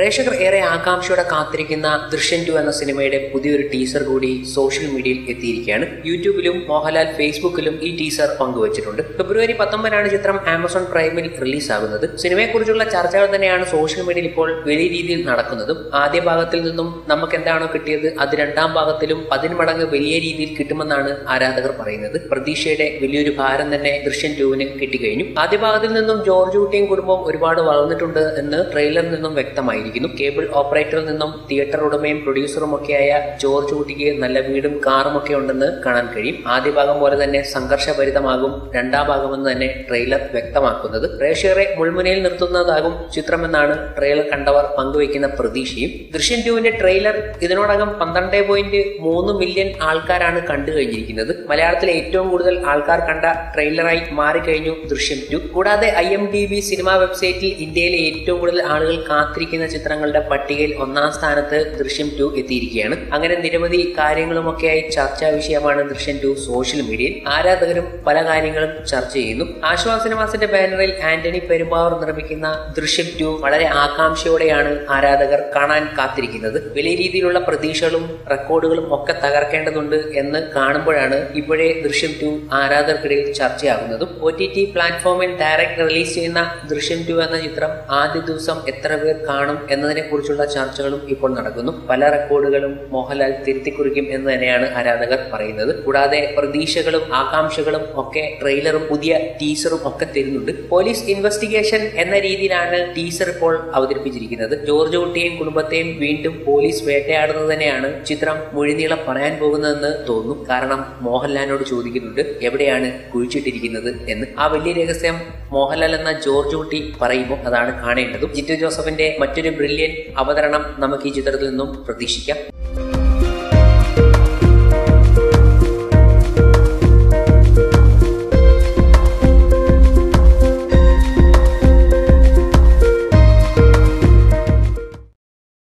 പ്രേക്ഷകർ ഏറെ ആകാംക്ഷയോടെ കാത്തിരിക്കുന്ന ദൃശ്യം 2 എന്ന സിനിമയുടെ പുതിയൊരു ടീസർ കൂടി സോഷ്യൽ മീഡിയയിൽ എത്തിയിരിക്കുകയാണ്. യൂട്യൂബിലും മോഹൻലാൽ ഫേസ്ബുക്കിലും ഈ ടീസർ പങ്കുവച്ചിട്ടുണ്ട്. ഫെബ്രുവരി 19 ചിത്രം ആമസോൺ പ്രൈമിൽ റിലീസാകുന്നത്. സിനിമയെക്കുറിച്ചുള്ള ചർച്ചകൾ തന്നെയാണ് സോഷ്യൽ മീഡിയയിൽ ഇപ്പോൾ വലിയ രീതിയിൽ നടക്കുന്നതും. ആദ്യ ഭാഗത്തിൽ നിന്നും നമുക്ക് എന്താണോ കിട്ടിയത് അത് രണ്ടാം ഭാഗത്തിലും 10 മടങ്ങ് വലിയ രീതിയിൽ കിട്ടുമെന്നാണ് ആരാധകർ പറയുന്നത്. പ്രതീക്ഷയുടെ വലിയൊരു ഭാരം തന്നെ ദൃശ്യം 2 കിട്ടിക്കഴിഞ്ഞു. ആദ്യ ഭാഗത്തിൽ നിന്നും ജോർജ് കുട്ടിയും കുടുംബവും ഒരുപാട് വളർന്നിട്ടുണ്ട് എന്ന് ട്രെയിലറിൽ നിന്നും വ്യക്തമായിരിക്കുന്നു. കേബിൾ ഓപ്പറേറ്ററിൽ നിന്നും തിയേറ്റർ ഉടമയും പ്രൊഡ്യൂസറും ഒക്കെയായ ജോർജ് കുട്ടിക്ക് നല്ല വീടും കാറും ഒക്കെ ഉണ്ടെന്ന് കാണാൻ കഴിയും. ആദ്യ ഭാഗം പോലെ തന്നെ സംഘർഷഭരിതമാകും രണ്ടാം ഭാഗമെന്ന് തന്നെ ട്രെയിലർ വ്യക്തമാക്കുന്നത്. പ്രേക്ഷകരെ മുൾമുനയിൽ നിർത്തുന്നതാകും ചിത്രമെന്നാണ് ട്രെയിലർ കണ്ടവർ പങ്കുവയ്ക്കുന്ന പ്രതീക്ഷയും. ദൃശ്യം 2 ട്രെയിലർ ഇതിനോടകം 12.3 മില്യൺ ആൾക്കാരാണ് കണ്ടു കഴിഞ്ഞിരിക്കുന്നത്. മലയാളത്തിലെ ഏറ്റവും കൂടുതൽ ആൾക്കാർ കണ്ട ട്രെയിലറായി മാറിക്കഴിഞ്ഞു ദൃശ്യം 2. കൂടാതെ IMDb സിനിമാ വെബ്സൈറ്റിൽ ഇന്ത്യയിലെ ഏറ്റവും കൂടുതൽ ആളുകൾ കാത്തിരിക്കുന്ന ചിത്രങ്ങളുടെ പട്ടികയിൽ 1ാം സ്ഥാനത്ത് ദൃശ്യം 2 എത്തിയിരിക്കുകയാണ്. അങ്ങനെ നിരവധി കാര്യങ്ങളുമൊക്കെയായി ചർച്ചാ വിഷയമാണ് ദൃശ്യം 2 സോഷ്യൽ മീഡിയയിൽ. ആരാധകരും പല കാര്യങ്ങളും ചർച്ച ചെയ്യുന്നു. ആശ്വാസ് സിനിമാസിന്റെ ബാനറിൽ ആന്റണി പെരുമ്പാവൂർ നിർമ്മിക്കുന്ന ദൃശ്യം 2 വളരെ ആകാംക്ഷയോടെയാണ് ആരാധകർ കാണാൻ കാത്തിരിക്കുന്നത്. വലിയ രീതിയിലുള്ള പ്രതീക്ഷകളും റെക്കോർഡുകളും ഒക്കെ തകർക്കേണ്ടതുണ്ട് എന്ന് കാണുമ്പോഴാണ് ഇപ്പോഴേ ദൃശ്യം 2 ആരാധകർക്കിടയിൽ ചർച്ചയാകുന്നതും. OTT പ്ലാറ്റ്ഫോമിൽ ഡയറക്റ്റ് റിലീസ് ചെയ്യുന്ന ദൃശ്യം 2 എന്ന ചിത്രം ആദ്യ ദിവസം എത്ര പേർ കാണും എന്നതിനെ കുറിച്ചുള്ള ചർച്ചകളും ഇപ്പോൾ നടക്കുന്നു. പല റെക്കോർഡുകളും മോഹൻലാൽ തിരുത്തിക്കുറിക്കും എന്ന് തന്നെയാണ് ആരാധകർ പറയുന്നത്. കൂടാതെ പ്രതീക്ഷകളും ആകാംക്ഷകളും ഒക്കെ ട്രെയിലറും പുതിയ ടീസറും ഒക്കെ തരുന്നുണ്ട്. പോലീസ് ഇൻവെസ്റ്റിഗേഷൻ എന്ന രീതിയിലാണ് ടീസർ ഇപ്പോൾ അവതരിപ്പിച്ചിരിക്കുന്നത്. ജോർജ് കുട്ടിയെയും കുടുംബത്തെയും വീണ്ടും പോലീസ് വേട്ടയാടുന്നത് തന്നെയാണ് ചിത്രം മുഴുനീളം പറയാൻ പോകുന്നതെന്ന് തോന്നുന്നു. കാരണം മോഹൻലാലിനോട് ചോദിക്കുന്നുണ്ട് എവിടെയാണ് കുഴിച്ചിട്ടിരിക്കുന്നത് എന്ന്. ആ വലിയ രഹസ്യം മോഹൻലാൽ എന്ന ജോർജ് കുട്ടി പറയുമ്പോൾ അതാണ് കാണേണ്ടതും. ജിത്തു ജോസഫിന്റെ മറ്റൊരു ബ്രില്യൻ അവതരണം നമുക്ക് ഈ ചിത്രത്തിൽ നിന്നും പ്രതീക്ഷിക്കാം.